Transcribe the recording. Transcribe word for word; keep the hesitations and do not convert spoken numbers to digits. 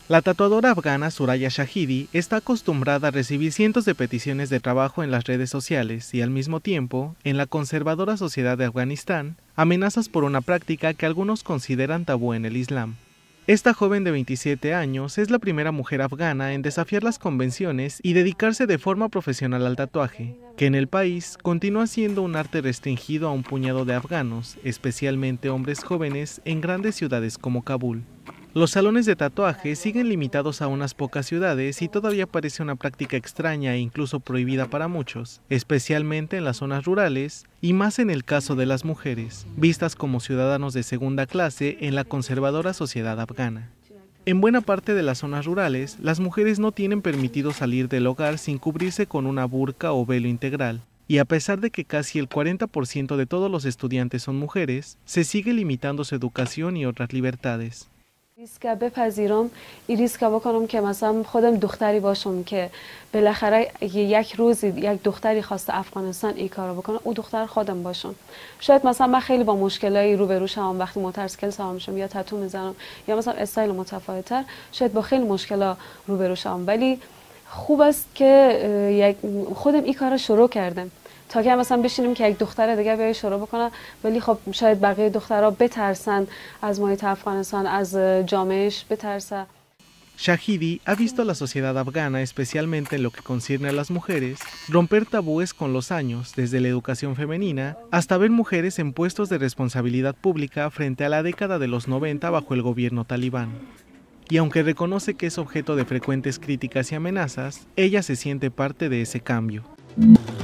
La tatuadora afgana Suraya Shahidi está acostumbrada a recibir cientos de peticiones de trabajo en las redes sociales y al mismo tiempo, en la conservadora sociedad de Afganistán, amenazas por una práctica que algunos consideran tabú en el Islam. Esta joven de veintisiete años es la primera mujer afgana en desafiar las convenciones y dedicarse de forma profesional al tatuaje, que en el país continúa siendo un arte restringido a un puñado de afganos, especialmente hombres jóvenes en grandes ciudades como Kabul. Los salones de tatuaje siguen limitados a unas pocas ciudades y todavía parece una práctica extraña e incluso prohibida para muchos, especialmente en las zonas rurales y más en el caso de las mujeres, vistas como ciudadanos de segunda clase en la conservadora sociedad afgana. En buena parte de las zonas rurales, las mujeres no tienen permitido salir del hogar sin cubrirse con una burka o velo integral. Y a pesar de que casi el cuarenta por ciento de todos los estudiantes son mujeres, se sigue limitando su educación y otras libertades. ریسک بپذیرم این ریسک بکنم که مثلا خودم دختری باشم که بالاخره یک روزی یک دختری خواسته افغانستان این کارو بکنه او دختر خودم باشم. شاید مثلا من خیلی با مشکلایی روبرو شدم وقتی موتورسیکل سوار میشم یا تتو میزنم یا مثلا استایل متفاوت‌تر شاید با خیلی مشکلا روبرو شدم ولی خوب است که خودم این کارو شروع کردم تا که مثلا بشینیم که یک دختر دیگه بیای شروع بکنه ولی خب شاید بقیه دخترها بترسن از محیط افغانستان از جامعهش بترسن. Shahidi ha visto a la sociedad afgana, especialmente en lo que concierne a las mujeres, romper tabúes con los años, desde la educación femenina hasta ver mujeres en puestos de responsabilidad pública frente a la década de los noventa bajo el gobierno talibán. Y aunque reconoce que es objeto de frecuentes críticas y amenazas, ella se siente parte de ese cambio.